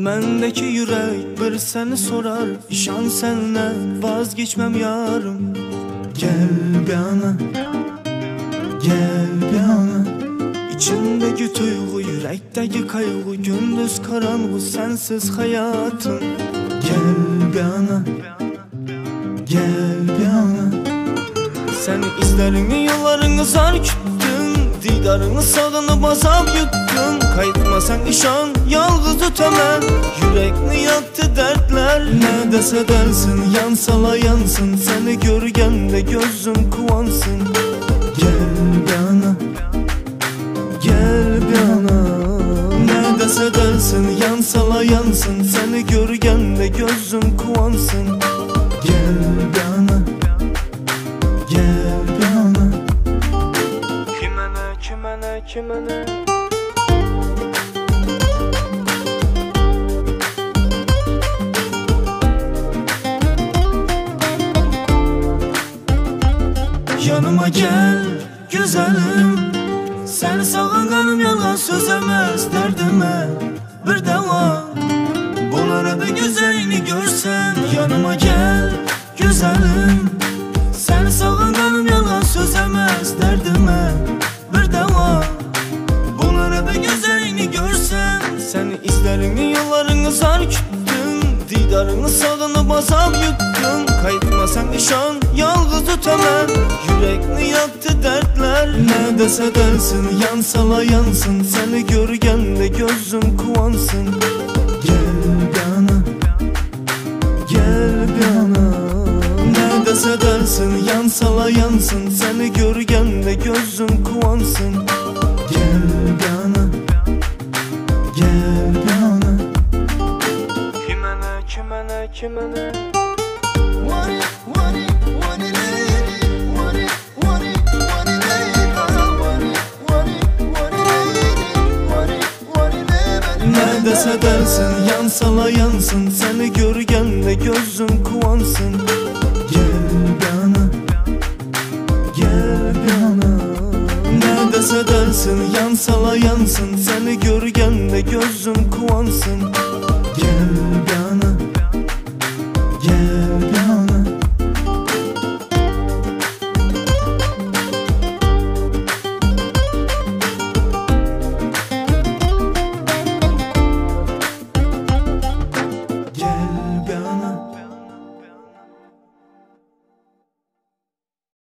Mendeki yürek bir seni sorar, İşan senden vazgeçmem yarım. Gel bir ana, gel bir ana. İçimdeki duygu, yürekteki kaygı, gündüz karanlığı sensiz hayatım. Gel bir ana, gel bir ana. Seni izlerini yıllarını zar küttün, didarını sağını bazap yuttun. Kayıtmasan işan yalğız ötemem, yürekni yaktı dertler. Ne dese dersin, yansala yansın, seni görgende gözüm kuvansın. Gel bir ana, gel bir ana. Ne dese dersin, yansala yansın, seni görgende gözüm kuvansın. Gel bir ana, gel bir ana. Kimene yanıma gel güzelim, seni sağınganım yalan sözemez derdime bir deva. Bunlara da güzelini görsen yanıma gel güzelim, seni sağınganım yalan sözemez derdime bir deva. Bunlara da güzelini görsen, seni izlerini yıllarını zar küttün, didarını sağını bazap yuttun. Kayıtmasan işan yalğız ötemem, yürekni yaktı dertler. Ne dese dersin, yansala yansın, seni görgende gözüm kuvansın. Gel bir ana, gel bir ana. Ne dese dersin, yansala yansın, seni görgende gözüm kuvansın. Gel bir ana, gel bir ana. Kimene ne dese dersin, yansala yansın, seni görgende gözüm kuvansın.